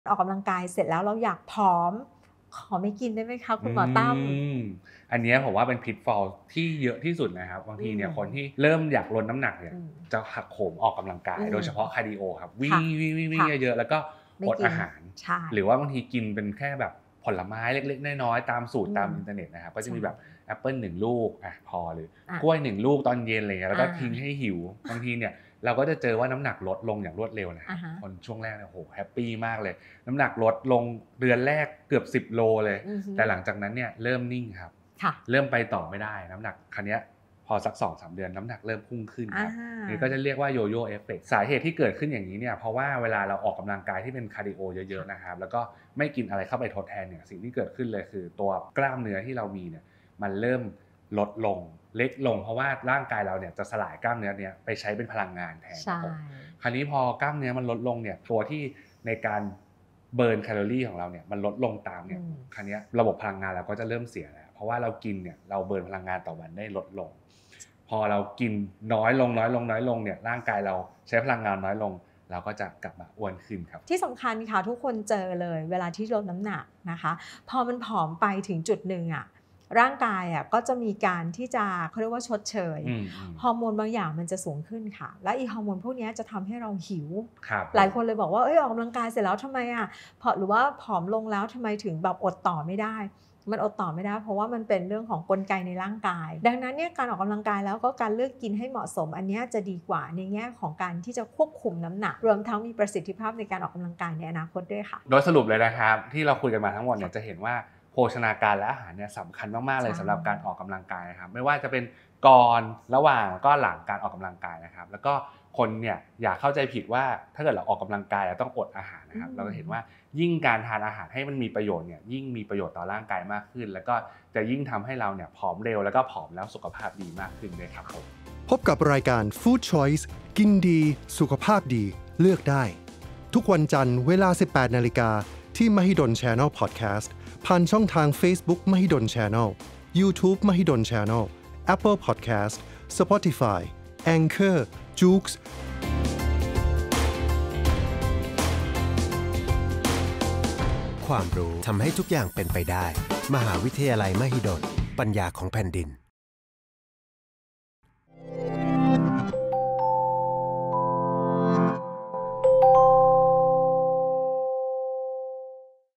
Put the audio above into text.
ออกกำลังกายเสร็จแล้วเราอยากผอมขอไม่กินได้ไหมคะคุณหมอตั้มอันนี้ผมว่าเป็นพิทฟอลที่เยอะที่สุดนะครับบางทีเนี่ยคนที่เริ่มอยากลดน้ำหนักเนี่ยจะหักโหมออกกำลังกายโดยเฉพาะคาร์ดิโอครับวิ่งเยอะๆแล้วก็อดอาหารหรือว่าบางทีกินเป็นแค่แบบผลไม้เล็กๆน้อยๆตามสูตรตามอินเทอร์เน็ตนะครับก็จะมีแบบแอปเปิ้ล1ลูกพอหรือกล้วย1ลูกตอนเย็นอะไรเงี้ยแล้วก็ทิ้งให้หิวบางทีเนี่ยเราก็จะเจอว่าน้ำหนักลดลงอย่างรวดเร็วนะคนช่วงแรกเนี่ยโหแฮปปี้มากเลยน้ำหนักลดลงเดือนแรกเกือบ10โลเลยแต่หลังจากนั้นเนี่ยเริ่มนิ่งครับเริ่มไปต่อไม่ได้น้ำหนักคันนี้พอสัก 2-3 เดือนน้ำหนักเริ่มพุ่งขึ้นครับนี่ก็จะเรียกว่าโยโย่เอฟเฟกต์สาเหตุที่เกิดขึ้นอย่างนี้เนี่ยเพราะว่าเวลาเราออกกำลังกายที่เป็นคาร์ดิโอเยอะๆนะครับแล้วก็ไม่กินอะไรเข้าไปทดแทนเนี่ยสิ่งที่เกิดขึ้นเลยคือตัวกล้ามเนื้อที่เรามีเนี่ยมันเริ่มลดลงเล็กลงเพราะว่าร่างกายเราเนี่ยจะสลายกล้ามเนื้อเนี่ยไปใช้เป็นพลังงานแทนคราวนี้พอกล้ามเนื้อมันลดลงเนี่ยตัวที่ในการเบิร์นแคลอรี่ของเราเนี่ยมันลดลงตามเนี่ยคราวนี้ระบบพลังงานเราก็จะเริ่มเสียแล้วเพราะว่าเรากินเนี่ยเราเบิร์นพลังงานต่อวันได้ลดลงพอเรากินน้อยลงเนี่ยร่างกายเราใช้พลังงานน้อยลงเราก็จะกลับมาอ้วนขึ้นครับที่สำคัญค่ะทุกคนเจอเลยเวลาที่ลดน้ำหนักนะคะพอมันผอมไปถึงจุดหนึ่งร่างกายก็จะมีการที่จะเขาเรียกว่าชดเชยฮอร์โมนบางอย่างมันจะสูงขึ้นค่ะและอีฮอร์โมนพวกนี้จะทำให้เราหิวหลายคนเลยบอกว่าออกกำลังกายเสร็จแล้วทำไมหรือว่าผอมลงแล้วทำไมถึงแบบอดต่อไม่ได้มันอดต่อไม่ได้เพราะว่ามันเป็นเรื่องของกลไกในร่างกายดังนั้นเนี่ยการออกกำลังกายแล้วก็การเลือกกินให้เหมาะสมอันนี้จะดีกว่าในแง่ของการที่จะควบคุมน้ำหนักรวมทั้งมีประสิทธิภาพในการออกกำลังกายในอนาคตด้วยค่ะโดยสรุปเลยนะครับที่เราคุยกันมาทั้งหมดเนี่ยจะเห็นว่าโภชนาการและอาหารเนี่ยสำคัญมากๆเลยสำหรับการออกกำลังกายนะครับไม่ว่าจะเป็นก่อนระหว่างแล้วก็หลังการออกกำลังกายนะครับแล้วก็คนเนี่ยอย่าเข้าใจผิดว่าถ้าเกิดเราออกกำลังกายเราต้องอดอาหารนะครับเราก็เห็นว่ายิ่งการทานอาหารให้มันมีประโยชน์เนี่ยยิ่งมีประโยชน์ต่อร่างกายมากขึ้นแล้วก็จะยิ่งทำให้เราเนี่ยผอมเร็วแล้วก็ผอมแล้วสุขภาพดีมากขึ้นด้วยครับพบกับรายการ Food Choice กินดีสุขภาพดีเลือกได้ทุกวันจันทร์เวลา 18:00 น.ที่ Mahidol Channel Podcastผ่านช่องทาง Facebook Mahidol Channel YouTube Mahidol Channel Apple Podcast Spotify Anchor Joox ความรู้ทำให้ทุกอย่างเป็นไปได้มหาวิทยาลัยมหิดลปัญญาของแผ่นดิน